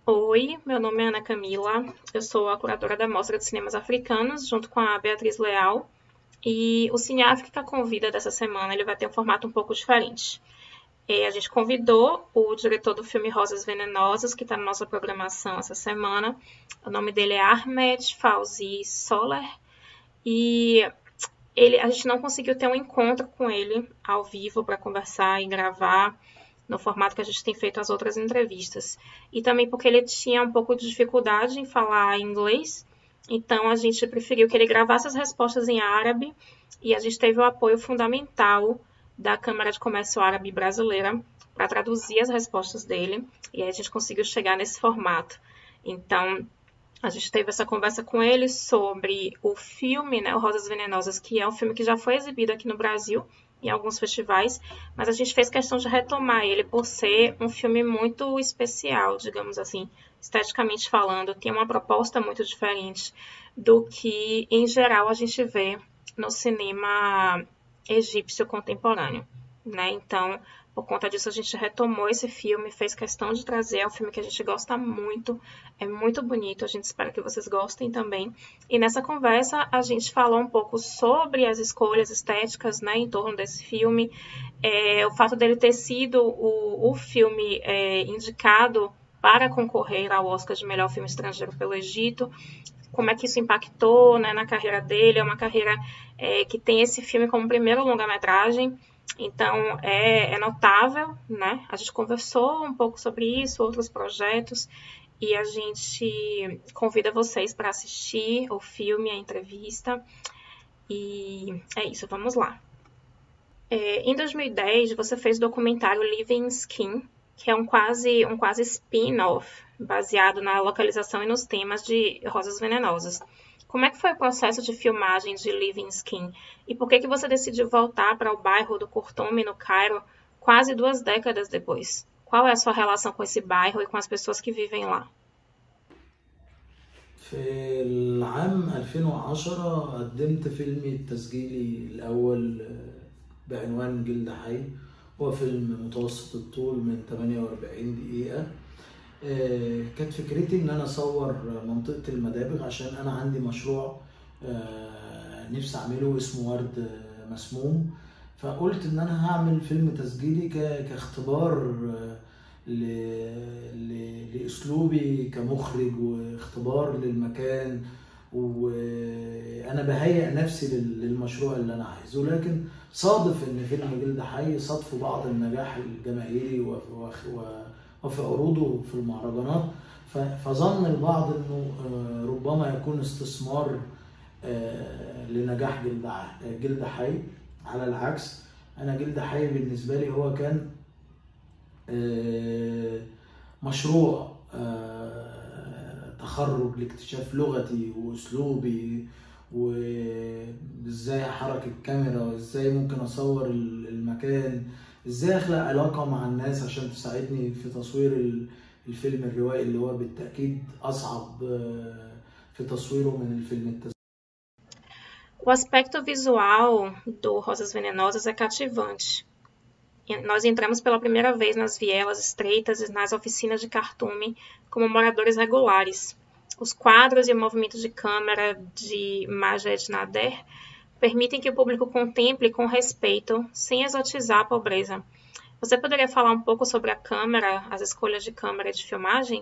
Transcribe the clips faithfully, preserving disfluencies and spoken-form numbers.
Oi, meu nome é Ana Camila, eu sou a curadora da Mostra de Cinemas Africanos, junto com a Beatriz Leal, e o Cine África Convida dessa semana ele vai ter um formato um pouco diferente. É, a gente convidou o diretor do filme Rosas Venenosas, que está na nossa programação essa semana. O nome dele é Ahmed Fauzi Soler, e ele, a gente não conseguiu ter um encontro com ele ao vivo para conversar e gravar no formato que a gente tem feito as outras entrevistas. E também porque ele tinha um pouco de dificuldade em falar inglês, então a gente preferiu que ele gravasse as respostas em árabe e a gente teve o apoio fundamental da Câmara de Comércio Árabe Brasileira para traduzir as respostas dele e aí a gente conseguiu chegar nesse formato. Então, a gente teve essa conversa com ele sobre o filme, né, o Rosas Venenosas, que é um filme que já foi exibido aqui no Brasil, em alguns festivais, mas a gente fez questão de retomar ele por ser um filme muito especial, digamos assim, esteticamente falando, tem uma proposta muito diferente do que, em geral, a gente vê no cinema egípcio contemporâneo, né? Então, por conta disso, a gente retomou esse filme, fez questão de trazer, é um filme que a gente gosta muito, é muito bonito, a gente espera que vocês gostem também. E nessa conversa, a gente falou um pouco sobre as escolhas estéticas, né, em torno desse filme, é, o fato dele ter sido o, o filme é, indicado para concorrer ao Oscar de melhor filme estrangeiro pelo Egito, como é que isso impactou, né, na carreira dele. É uma carreira é, que tem esse filme como primeiro longa-metragem, então é, é notável, né? A gente conversou um pouco sobre isso, outros projetos, e a gente convida vocês para assistir o filme, a entrevista, e é isso, vamos lá. É, em dois mil e dez, você fez o documentário Living Skin, que é um quase, um quase spin-off, baseado na localização e nos temas de Rosas Venenosas. Como é que foi o processo de filmagem de Living Skin? E por que, que você decidiu voltar para o bairro do Courtoumi, no Cairo, quase duas décadas depois? Qual é a sua relação com esse bairro e com as pessoas que vivem lá? في العام ألفين وعشرة قدمت فيلمي التسجيلي الأول بعنوان جلد حي. هو فيلم متوسط الطول من ثمانية وأربعين دقيقة. آه، كانت فكرتي إن أنا أصور منطقة المدابغ عشان أنا عندي مشروع آه، نفسي أعمله اسمه ورد مسموم. فقلت إن أنا هعمل فيلم تسجيلي ك- كاختبار آه، ل- ل- لأسلوبي كمخرج، واختبار للمكان، وأنا بهيئ نفسي لل- للمشروع اللي أنا عايزه. لكن صادف إن فيلم جلد حي صادفه بعض النجاح الجماهيري وف- وف- و- وفي عروضه في المهرجانات. ف- فظن البعض إنه آه، ربما يكون استثمار آه، لنجاح جلد ع- جلد حي. على العكس، أنا جلد حي بالنسبة لي هو كان آه، مشروع آه، تخرج لاكتشاف لغتي واسلوبي، وازاي احرك الكاميرا، وازاي ممكن اصور المكان، ازاي اخلق علاقة مع الناس عشان تساعدني في تصوير الفيلم الروائي اللي هو بالتأكيد اصعب آه، في تصويره من الفيلم التسجيلي. O aspecto visual do Rosas Venenosas é cativante. Nós entramos pela primeira vez nas vielas estreitas e nas oficinas de cartume como moradores regulares. Os quadros e o movimento de câmera de Majed Nader permitem que o público contemple com respeito, sem exotizar a pobreza. Você poderia falar um pouco sobre a câmera, as escolhas de câmera de filmagem?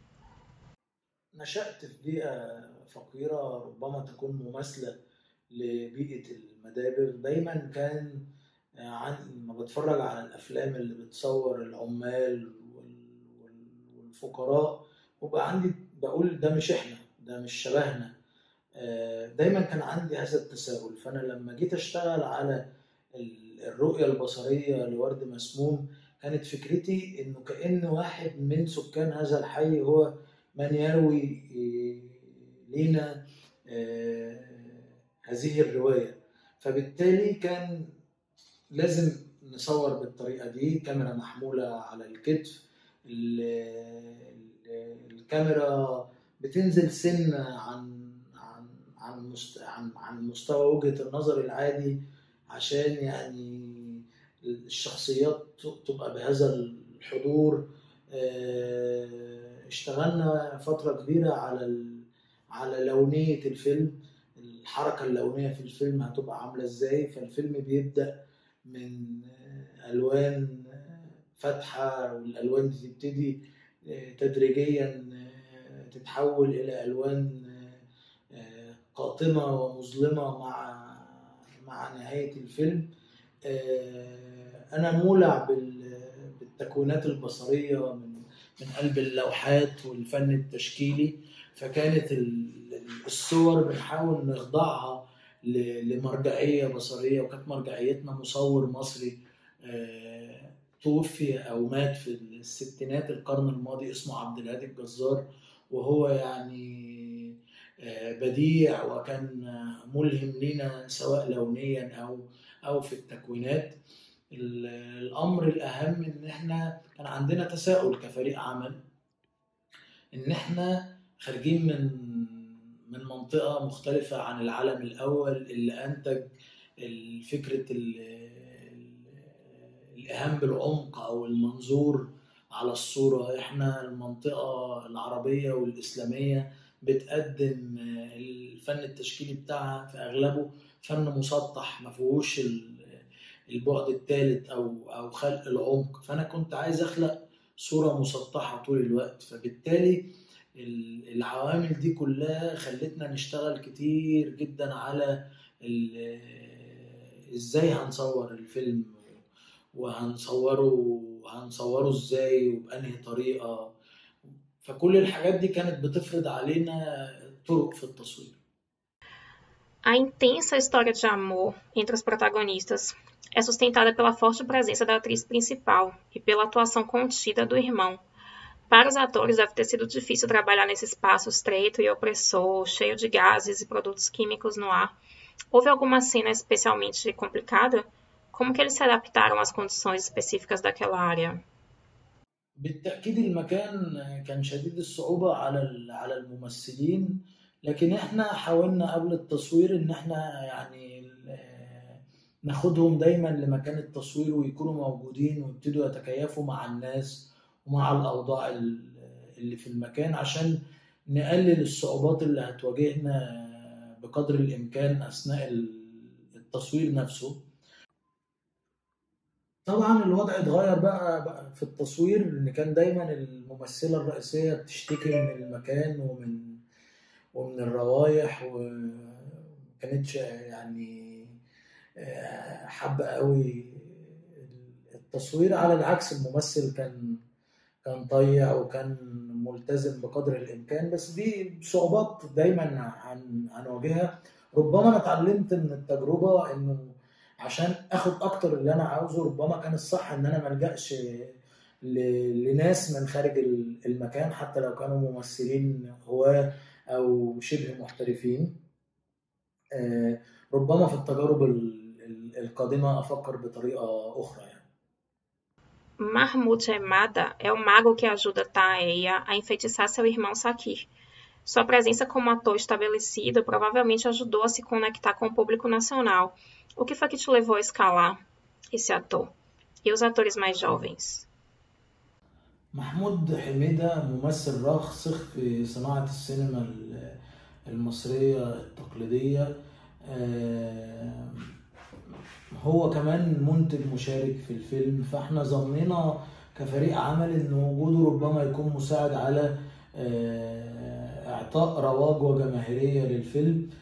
نشأت في بيئة فقيرة ربما تكون مماثلة لبيئة المدابر. دايما كان عن ما بتفرج على الأفلام اللي بتصور العمال وال- وال- والفقراء، وبقى عندي بقول ده مش احنا، ده مش شبهنا. آه، دايما كان عندي هذا التساؤل. فأنا لما جيت أشتغل على ال- الرؤية البصرية لورد مسموم، كانت فكرتي إنه كأن واحد من سكان هذا الحي هو من يروي آه، لينا آه، هذه الرواية. فبالتالي كان لازم نصور بالطريقة دي، كاميرا محمولة على الكتف. ال- ال- الكاميرا بتنزل سن عن عن عن مست- عن عن مستوى وجهة النظر العادي، عشان يعني الشخصيات تبقى بهذا الحضور. اشتغلنا فترة كبيرة على على لونية الفيلم، الحركة اللونية في الفيلم هتبقى عاملة ازاي. فالفيلم بيبدأ من ألوان فاتحة، والألوان دي تبتدي تدريجيا تتحول إلى ألوان قاتمة ومظلمة مع مع نهاية الفيلم. أنا مولع بالتكوينات البصرية من من قلب اللوحات والفن التشكيلي، فكانت الصور بنحاول نخضعها لمرجعية بصرية، وكانت مرجعيتنا مصور مصري توفي أو مات في الستينات القرن الماضي اسمه عبد الهادي الجزار، وهو يعني بديع وكان ملهم لنا سواء لونيا أو أو في التكوينات. الأمر الأهم إن إحنا كان عندنا تساؤل كفريق عمل، إن إحنا خارجين من من منطقة مختلفة عن العالم الأول اللي أنتج فكرة الإيهام بالعمق أو المنظور على الصورة. إحنا المنطقة العربية والإسلامية بتقدم الفن التشكيلي بتاعها في أغلبه فن مسطح ما فيهوش البعد الثالث أو أو خلق العمق، فأنا كنت عايز أخلق صورة مسطحة طول الوقت. فبالتالي العوامل دي كلها خلتنا نشتغل كتير جدا على ازاي هنصور الفيلم وهنصوره هنصوره ازاي وبأنهي طريقة. فكل الحاجات دي كانت بتفرض علينا طرق في التصوير. A intensa história de amor entre os protagonistas é sustentada pela forte presença da atriz principal e pela atuação contida do irmão. Para os atores deve ter sido difícil trabalhar nesse espaço estreito e opressor, cheio de gases e produtos químicos no ar. Houve alguma cena especialmente complicada? Como que eles se adaptaram às condições específicas daquela área? بالتأكيد المكان كان شديد الصعوبة على على الممثلين، لكن احنا حاولنا قبل التصوير ان احنا يعني ناخدهم دايما لمكان التصوير ويكونوا موجودين ويبتدوا يتكيفوا مع الناس ومع الأوضاع اللي في المكان، عشان نقلل الصعوبات اللي هتواجهنا بقدر الإمكان أثناء التصوير نفسه. طبعا الوضع اتغير بقى, بقى في التصوير، ان كان دايما الممثلة الرئيسية بتشتكي من المكان ومن ومن الروايح، ومكانتش يعني حابة قوي التصوير. على العكس الممثل كان كان طيع وكان ملتزم بقدر الإمكان، بس دي صعوبات دايما هنواجهها. ربما أنا اتعلمت من التجربة إنه عشان أخد أكتر اللي أنا عاوزه ربما كان الصح إن أنا ملجأش لناس من خارج المكان حتى لو كانوا ممثلين هواة أو شبه محترفين. ربما في التجارب القادمة أفكر بطريقة أخرى يعني. Mahmoud Emada é o mago que ajuda Taeya a enfeitiçar seu irmão Sakir. Sua presença como ator estabelecido provavelmente ajudou a se conectar com o público nacional. O que foi que te levou a escalar esse ator? E os atores mais jovens? محمود حميدة ممثل راسخ في صناعة السينما المصرية التقليدية، هو كمان منتج مشارك في الفيلم، فاحنا ظنينا كفريق عمل ان وجوده ربما يكون مساعد على اعطاء رواج وجماهيرية للفيلم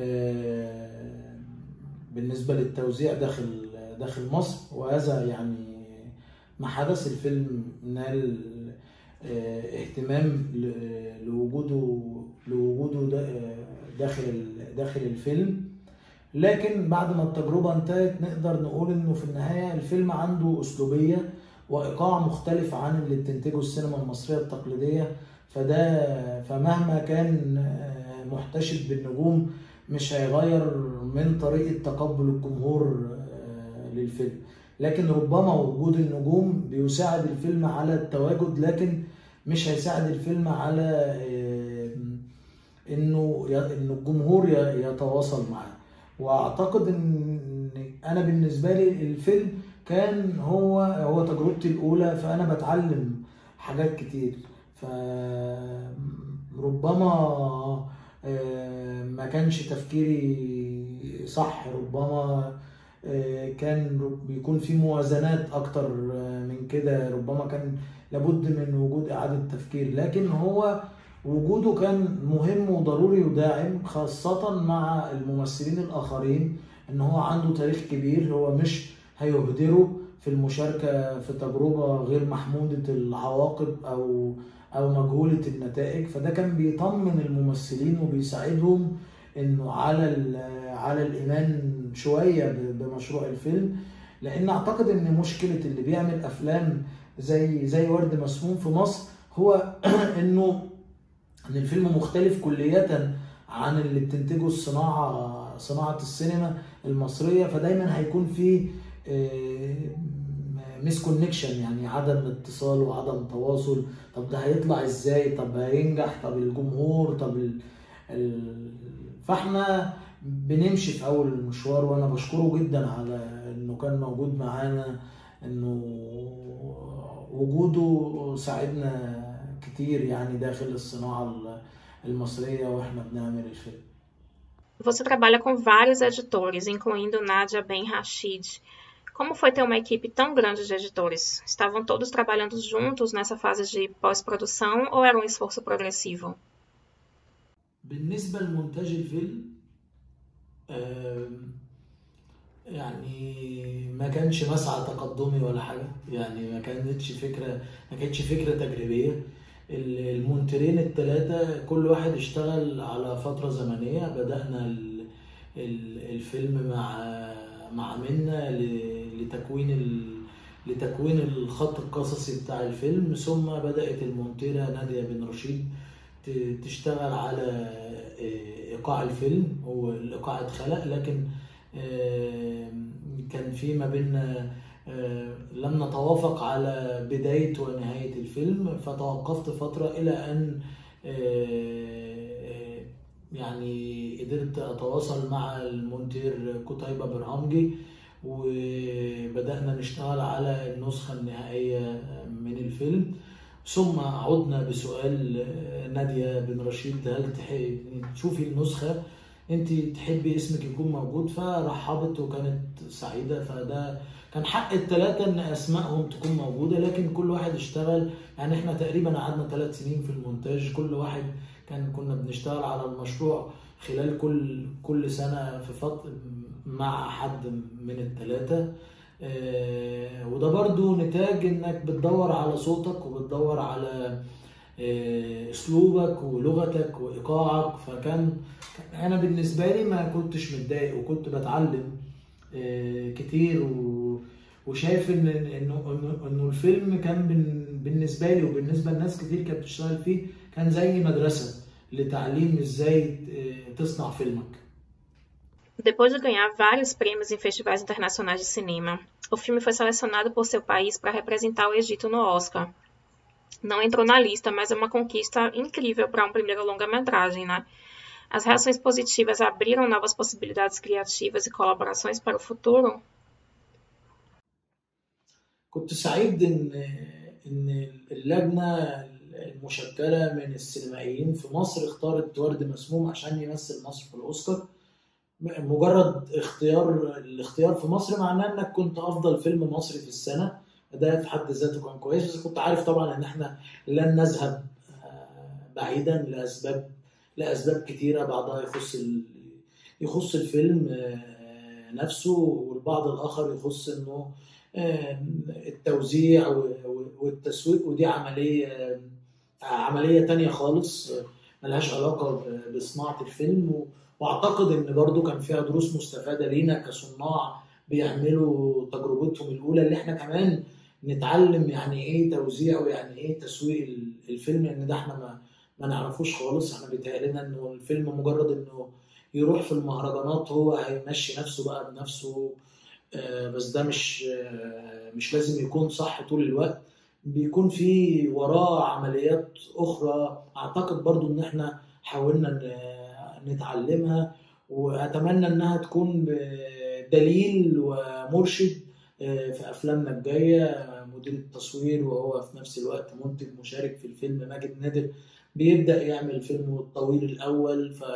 بالنسبة للتوزيع داخل داخل مصر، وهذا يعني ما حدث. الفيلم نال اهتمام لوجوده لوجوده داخل داخل الفيلم. لكن بعد ما التجربة انتهت نقدر نقول انه في النهاية الفيلم عنده اسلوبية وايقاع مختلف عن اللي بتنتجه السينما المصرية التقليدية، فده فمهما كان محتشد بالنجوم مش هيغير من طريقة تقبل الجمهور للفيلم. لكن ربما وجود النجوم بيساعد الفيلم على التواجد، لكن مش هيساعد الفيلم على انه انه الجمهور يتواصل معاه. واعتقد ان انا بالنسبه لي الفيلم كان هو هو تجربتي الاولى، فانا بتعلم حاجات كتير. فربما ما كانش تفكيري صح، ربما كان بيكون في موازنات اكتر من كده، ربما كان لابد من وجود اعادة تفكير، لكن هو وجوده كان مهم وضروري وداعم، خاصة مع الممثلين الاخرين، ان هو عنده تاريخ كبير، هو مش هيهدره في المشاركة في تجربة غير محمودة العواقب او او مجهولة النتائج. فده كان بيطمن الممثلين وبيساعدهم انه على على الايمان شويه بمشروع الفيلم. لان اعتقد ان مشكله اللي بيعمل افلام زي زي ورد مسموم في مصر هو انه ان الفيلم مختلف كليا عن اللي بتنتجه الصناعه صناعه السينما المصريه، فدايما هيكون في ميس كونكشن، يعني عدم اتصال وعدم تواصل. طب ده هيطلع ازاي؟ طب هينجح؟ طب الجمهور؟ طب ال... ال... فاحنا بنمشي في اول المشوار، وانا بشكره جدا على انه كان موجود معانا، انه وجوده ساعدنا كتير يعني داخل الصناعة المصرية واحنا بنعمل الفيلم. Você trabalha com vários editores, incluindo Nadia Ben Rachid. Como foi ter uma equipe tão grande de editores? Estavam todos trabalhando juntos nessa fase de pós-produção ou era um esforço progressivo? بالنسبة لمونتاج الفيلم يعني ما كانش مسعى تقدمي ولا حاجة، يعني ما كانتش فكرة ما كانتش فكرة تجريبية. المونترين الثلاثة كل واحد اشتغل على فترة زمنية. بدأنا الفيلم مع مع منا لتكوين لتكوين الخط القصصي بتاع الفيلم، ثم بدأت المونتيرة نادية بن رشيد تشتغل على إيقاع الفيلم، والإيقاع اتخلق لكن كان في ما بيننا لم نتوافق على بداية ونهاية الفيلم، فتوقفت فترة إلى أن يعني قدرت أتواصل مع المونتير قتيبة برهامجي، وبدأنا نشتغل على النسخة النهائية من الفيلم. ثم عدنا بسؤال نادية بن رشيد، هل تشوفي النسخة انت تحبي اسمك يكون موجود؟ فرحبت وكانت سعيدة. فده كان حق الثلاثة ان اسمائهم تكون موجودة، لكن كل واحد اشتغل. يعني احنا تقريبا قعدنا ثلاث سنين في المونتاج، كل واحد كان كنا بنشتغل على المشروع خلال كل كل سنة في فترة مع حد من الثلاثة. اه وده برضو نتاج انك بتدور على صوتك وبتدور على اسلوبك ولغتك وايقاعك. فكان انا بالنسبه لي ما كنتش متضايق، وكنت بتعلم كتير، وشايف ان انه انه الفيلم كان بالنسبه لي وبالنسبه لناس كتير كانت بتشتغل فيه كان زي مدرسه لتعليم ازاي تصنع فيلمك. Depois de ganhar vários prêmios em festivais internacionais de cinema, o filme foi selecionado por seu país para representar o Egito no Oscar. Não entrou na lista, mas é uma conquista incrível para um primeiro longa-metragem, né? As reações positivas abriram novas possibilidades criativas e colaborações para o futuro? كنت سعيد ان ان اللجنه المشكله من السينمائيين في مصر اختارت ورد مسموم عشان يمثل مصر في الاوسكار. مجرد اختيار الاختيار في مصر معناه انك كنت افضل فيلم مصري في السنه، ده في حد ذاته كان كويس. بس كنت عارف طبعا ان احنا لن نذهب بعيدا لاسباب لاسباب كتيره، بعضها يخص يخص الفيلم نفسه، والبعض الاخر يخص انه التوزيع والتسويق، ودي عمليه عمليه تانية خالص ملهاش علاقه بصناعه الفيلم. واعتقد ان برضو كان فيها دروس مستفاده لينا كصناع بيعملوا تجربتهم الاولى، اللي احنا كمان نتعلم يعني ايه توزيع ويعني ايه تسويق الفيلم، لان ده احنا ما ما نعرفوش خالص. احنا بيتهيأ لنا انه الفيلم مجرد انه يروح في المهرجانات هو هيمشي نفسه بقى بنفسه، بس ده مش مش لازم يكون صح طول الوقت، بيكون في وراه عمليات اخرى. اعتقد برضو ان احنا حاولنا نتعلمها، واتمنى انها تكون دليل ومرشد في افلامنا الجايه. مدير التصوير، وهو في نفس الوقت منتج مشارك في الفيلم ماجد نادر، بيبدأ يعمل فيلمه الطويل الأول، ف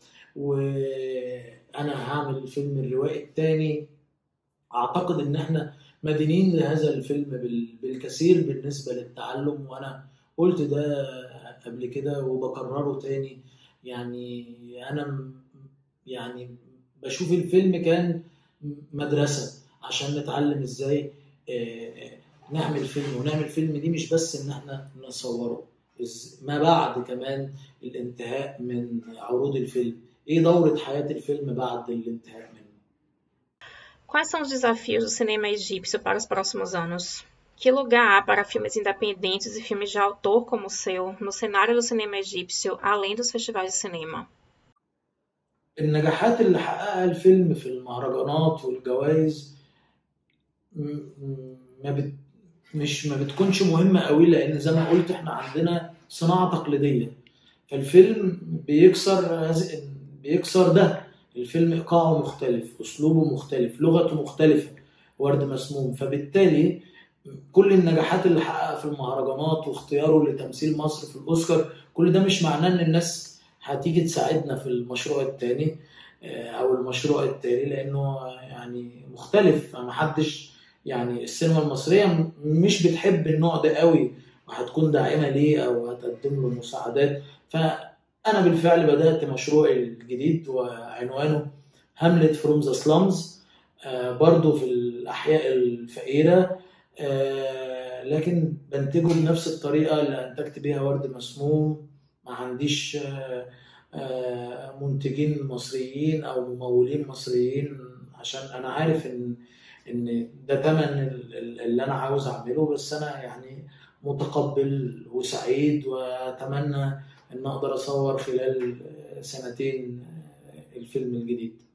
وأنا هعمل الفيلم الروائي الثاني. أعتقد إن إحنا مدينين لهذا الفيلم بال- بالكثير بالنسبة للتعلم، وأنا قلت ده قبل كده وبكرره تاني. يعني أنا م- يعني بشوف الفيلم كان مدرسة عشان نتعلم إزاي آه، نعمل فيلم. ونعمل فيلم دي مش بس إن إحنا نصوره، إز- ما بعد كمان الانتهاء من عروض الفيلم، إيه دورة حياة الفيلم بعد الانتهاء منه. Quais são os desafios do cinema egípcio para os próximos anos? Que lugar há para filmes independentes e filmes de autor como o seu no cenário do cinema egípcio, além dos festivais de cinema? النجاحات اللي حققها الفيلم في المهرجانات والجوائز م- م- ما بت مش ما بتكونش مهمة قوي، لأن زي ما قلت إحنا عندنا صناعة تقليدية. فالفيلم بيكسر هذه- بيكسر ده. الفيلم إيقاعه مختلف، أسلوبه مختلف، لغته مختلفة، ورد مسموم. فبالتالي كل النجاحات اللي حققها في المهرجانات واختياره لتمثيل مصر في الأوسكار، كل ده مش معناه إن الناس هتيجي تساعدنا في المشروع التاني آه، أو المشروع التالي، لأنه يعني مختلف. فمحدش يعني السينما المصرية م- مش بتحب النوع ده قوي وهتكون داعمة ليه أو هتقدم له مساعدات. فأنا بالفعل بدأت مشروعي الجديد وعنوانه هاملت فروم ذا سلامز، برضو في الأحياء الفقيرة، آه، لكن بنتجه بنفس الطريقة اللي أنتجت بيها ورد مسموم. ما عنديش آه، آه، منتجين مصريين أو ممولين مصريين، عشان أنا عارف إن إن ده تمن ال- ال- اللي أنا عاوز أعمله. بس أنا يعني متقبل وسعيد، وأتمنى إن أقدر أصور خلال سنتين الفيلم الجديد.